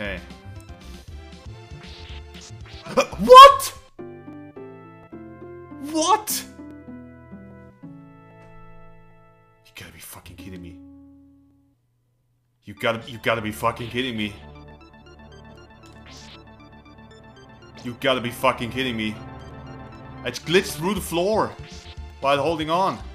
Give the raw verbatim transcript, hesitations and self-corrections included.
Okay. What? What? You gotta be fucking kidding me. You gotta, you gotta be fucking kidding me. You gotta be fucking kidding me. I just glitched through the floor while holding on.